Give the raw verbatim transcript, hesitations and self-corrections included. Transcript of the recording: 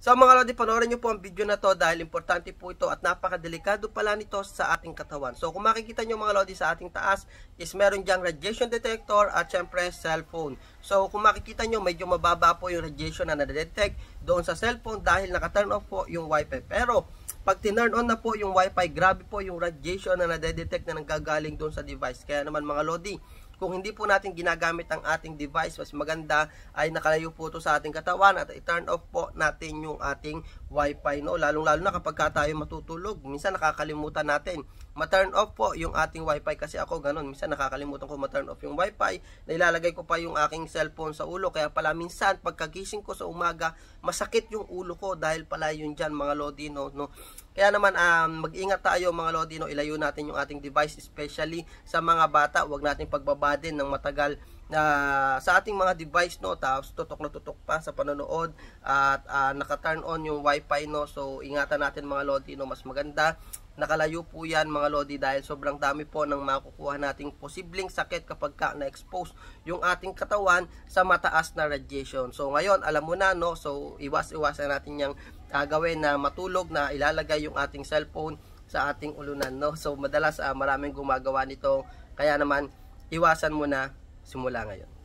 So mga lodi, panoorin nyo po ang video na to dahil importante po ito at napakadelikado pala nito sa ating katawan. So kung makikita nyo mga lodi sa ating taas is meron dyang radiation detector at syempre cellphone. So kung makikita nyo medyo mababa po yung radiation na nadetect doon sa cellphone dahil naka-turn off po yung wifi. Pero pag tinurn on na po yung wifi, grabe po yung radiation na nadedetect na nanggagaling doon sa device. Kaya naman mga lodi, kung hindi po natin ginagamit ang ating device, mas maganda ay nakalayo po ito sa ating katawan at i-turn off po natin yung ating wifi, no? Lalong-lalo na kapag tayo matutulog. Minsan nakakalimutan natin ma-turn off po yung ating wifi kasi ako ganun. Minsan nakakalimutan ko ma-turn off yung wifi, na ilalagay ko pa yung aking cellphone sa ulo. Kaya pala minsan pagkagising ko sa umaga, masakit yung ulo ko dahil pala yun dyan mga lodi, no? no? Kaya naman um, mag-ingat tayo mga lodi, no? Ilayo natin yung ating device, especially sa mga bata. Huwag natin pagbaba din ng matagal na uh, sa ating mga device, no, tapos tutok na tutok pa sa panonood at uh, naka-turn on yung wifi, no. So ingatan natin mga lodi, no, mas maganda nakalayo po yan mga lodi dahil sobrang dami po ng makukuha nating posibleng sakit kapag ka na-expose yung ating katawan sa mataas na radiation. So ngayon alam mo na, no, so iwas-iwasan natin yung uh, gawin na matulog na ilalagay yung ating cellphone sa ating ulunan, no. So madalas uh, maraming gumagawa nito, kaya naman iwasan mo na simula ngayon.